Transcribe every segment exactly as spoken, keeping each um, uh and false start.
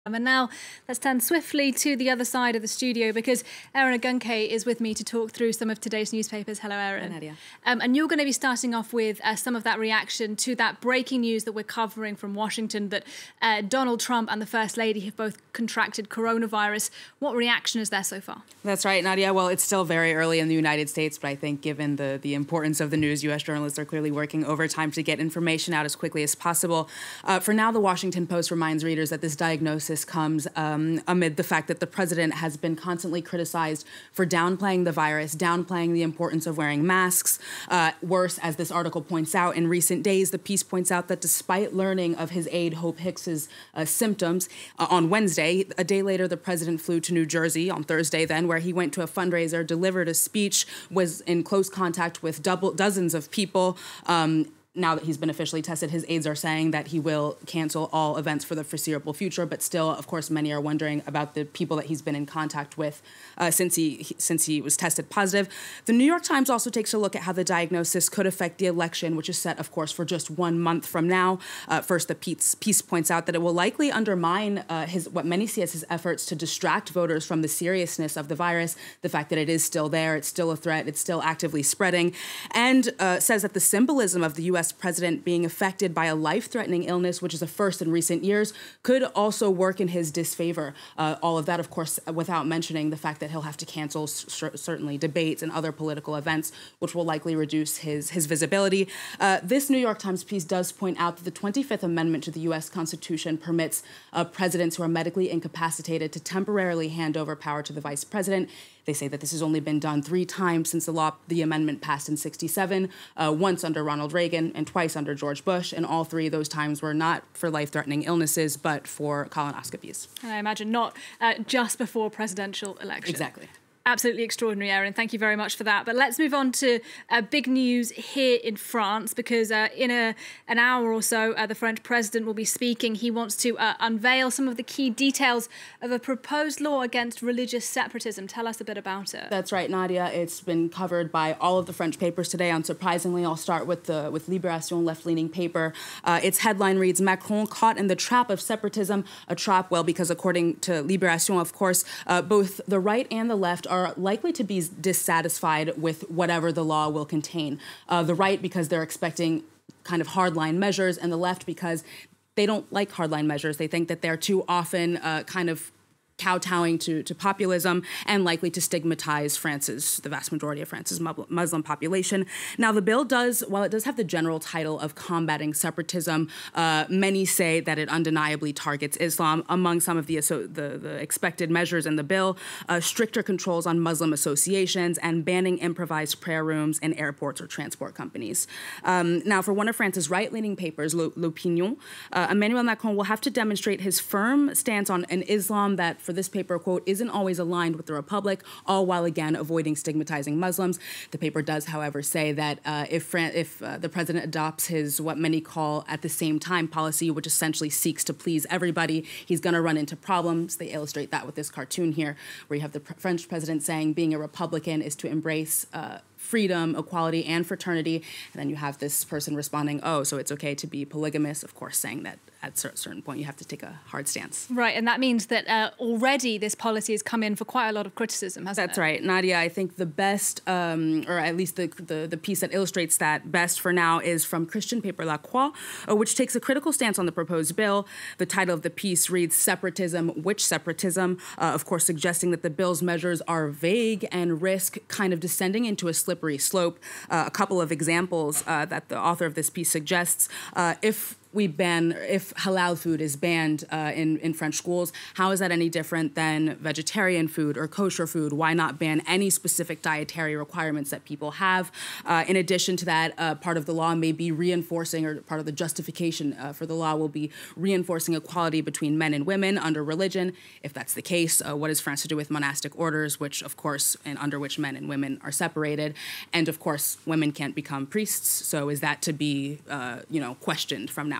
And now let's turn swiftly to the other side of the studio because Erin Agunke is with me to talk through some of today's newspapers. Hello, Erin. Hi, Nadia. Um, and you're going to be starting off with uh, some of that reaction to that breaking news that we're covering from Washington that uh, Donald Trump and the First Lady have both contracted coronavirus. What reaction is there so far? That's right, Nadia. Well, it's still very early in the United States, but I think given the, the importance of the news, U S journalists are clearly working overtime to get information out as quickly as possible. Uh, for now, the Washington Post reminds readers that this diagnosis comes um, amid the fact that the president has been constantly criticized for downplaying the virus, downplaying the importance of wearing masks. Uh, worse, as this article points out, in recent days, the piece points out that despite learning of his aide Hope Hicks's uh, symptoms uh, on Wednesday, a day later, the president flew to New Jersey on Thursday then, where he went to a fundraiser, delivered a speech, was in close contact with double dozens of people. Um, Now that he's been officially tested, his aides are saying that he will cancel all events for the foreseeable future. But still, of course, many are wondering about the people that he's been in contact with uh, since he since he was tested positive. The New York Times also takes a look at how the diagnosis could affect the election, which is set, of course, for just one month from now. Uh, first, the piece, piece points out that it will likely undermine uh, his what many see as his efforts to distract voters from the seriousness of the virus, the fact that it is still there, it's still a threat, it's still actively spreading, and uh, says that the symbolism of the U S president being affected by a life-threatening illness, which is a first in recent years, could also work in his disfavor. Uh, all of that, of course, without mentioning the fact that he'll have to cancel certainly debates and other political events, which will likely reduce his, his visibility. Uh, this New York Times piece does point out that the twenty-fifth Amendment to the U S Constitution permits uh, presidents who are medically incapacitated to temporarily hand over power to the vice president. They say that this has only been done three times since the law, the amendment passed in sixty-seven, uh, once under Ronald Reagan and twice under George Bush. And all three of those times were not for life-threatening illnesses, but for colonoscopies. I imagine not uh, just before presidential election. Exactly. Absolutely extraordinary, Erin. Thank you very much for that. But let's move on to uh, big news here in France, because uh, in a, an hour or so, uh, the French president will be speaking. He wants to uh, unveil some of the key details of a proposed law against religious separatism. Tell us a bit about it. That's right, Nadia. It's been covered by all of the French papers today. Unsurprisingly, I'll start with the with Libération, left-leaning paper. Uh, its headline reads, "Macron caught in the trap of separatism." A trap, well, because according to Libération, of course, uh, both the right and the left are likely to be dissatisfied with whatever the law will contain. Uh, the right because they're expecting kind of hardline measures, and the left because they don't like hardline measures. They think that they're too often uh, kind of kowtowing to, to populism and likely to stigmatize France's, the vast majority of France's Muslim population. Now, the bill does, while it does have the general title of combating separatism, uh, many say that it undeniably targets Islam. Among some of the, the, the expected measures in the bill, uh, stricter controls on Muslim associations and banning improvised prayer rooms in airports or transport companies. Um, now, for one of France's right-leaning papers, L'Opinion, uh, Emmanuel Macron will have to demonstrate his firm stance on an Islam that, for this paper, quote, isn't always aligned with the Republic, all while, again, avoiding stigmatizing Muslims. The paper does, however, say that uh, if, Fran if uh, the president adopts his what many call at the same time policy, which essentially seeks to please everybody, he's going to run into problems. They illustrate that with this cartoon here, where you have the pr French president saying being a Republican is to embrace uh, freedom, equality, and fraternity. And then you have this person responding, oh, so it's okay to be polygamous, of course, saying that at a certain point you have to take a hard stance. Right, and that means that uh, already this policy has come in for quite a lot of criticism, hasn't That's it? right. Nadia, I think the best, um, or at least the, the, the piece that illustrates that best for now is from Christian paper La Croix, uh, which takes a critical stance on the proposed bill. The title of the piece reads, "Separatism, Which Separatism?" Uh, of course, suggesting that the bill's measures are vague and risk kind of descending into a slippery slope. Uh, a couple of examples uh, that the author of this piece suggests. Uh, if we ban, if halal food is banned uh, in, in French schools, how is that any different than vegetarian food or kosher food? Why not ban any specific dietary requirements that people have? Uh, in addition to that, uh, part of the law may be reinforcing, or part of the justification uh, for the law will be reinforcing equality between men and women under religion. If that's the case, uh, what is France to do with monastic orders, which, of course, and under which men and women are separated? And, of course, women can't become priests, so is that to be, uh, you know, questioned from now on?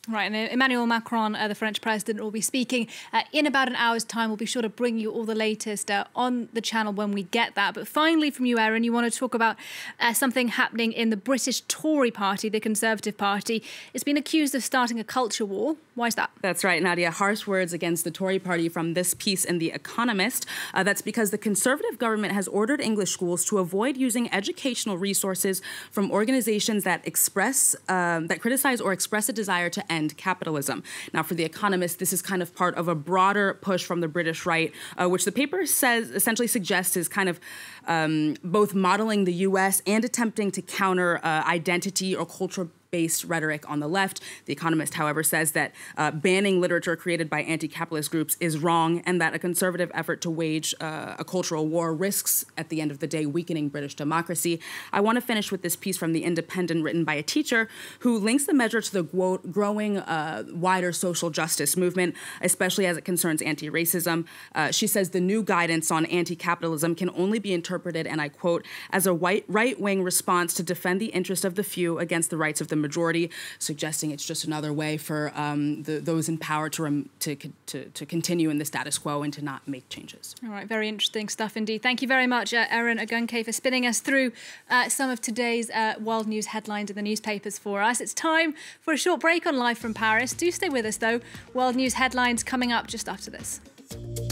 Right, and Emmanuel Macron, uh, the French president, will be speaking uh, in about an hour's time. We'll be sure to bring you all the latest uh, on the channel when we get that. But finally from you, Erin, you want to talk about uh, something happening in the British Tory party, the Conservative Party. It's been accused of starting a culture war. Why is that? That's right, Nadia. Harsh words against the Tory party from this piece in The Economist. Uh, that's because the Conservative government has ordered English schools to avoid using educational resources from organizations that express, um, that criticize or express a desire to end capitalism. Now, for The Economist, this is kind of part of a broader push from the British right, uh, which the paper says essentially suggests is kind of um, both modeling the U S and attempting to counter uh, identity or cultural based rhetoric on the left. The Economist, however, says that uh, banning literature created by anti-capitalist groups is wrong, and that a conservative effort to wage uh, a cultural war risks, at the end of the day, weakening British democracy. I want to finish with this piece from The Independent written by a teacher who links the measure to the gro- growing uh, wider social justice movement, especially as it concerns anti-racism. Uh, she says the new guidance on anti-capitalism can only be interpreted, and I quote, as a white right-wing response to defend the interest of the few against the rights of the majority, suggesting it's just another way for um, the, those in power to, rem- to, to, to continue in the status quo and to not make changes. All right, very interesting stuff indeed. Thank you very much, uh, Erin Ogunke, for spinning us through uh, some of today's uh, world news headlines in the newspapers for us. It's time for a short break on Live from Paris. Do stay with us, though. World news headlines coming up just after this.